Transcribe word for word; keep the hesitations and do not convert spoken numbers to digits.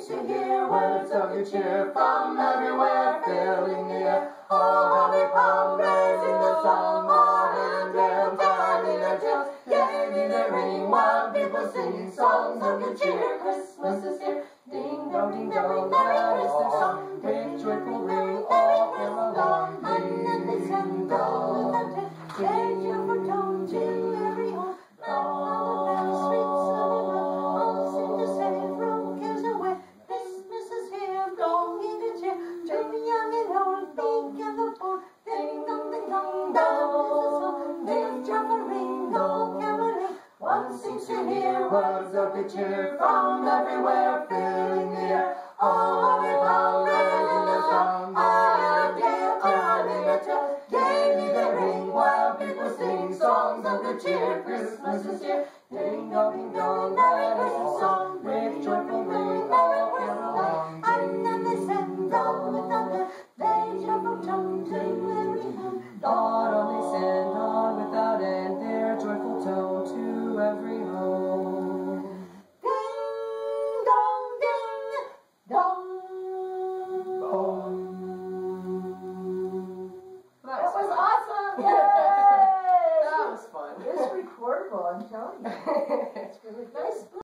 to hear words of good cheer from everywhere, filling the air. Oh, how they pound, raising the song, morning drill, telling their tales, gayly they ring, while people singing songs of good cheer. Christmas is here, ding dong, ding dong, that is their song, with joyful ring, all carol along, ding ding dong, change your tone to every home, all the bells, sweet summer love, all seem to say, throw cares away. Christmas is here, longing to cheer, to young and old, big and the poor, ding dong, ding dong, that is the song, with joyful ring, all caroling. One seems to hear words of good cheer from everywhere, filling the air. Oh, they pound, raising the song, high and dale, telling their tale, gayly they ring, while people sing songs of good cheer. Christmas is here, ding dong, ding dong, that is the song, with joyful ring, all carol along. And then they send on with thunder, they jump from tone to every home. Lord, only send on without end their joyful tone to every home. Ding dong, ding dong. That was, That was awesome! Yay! Yay! That was fun. It's recordable, I'm telling you. It's really nice.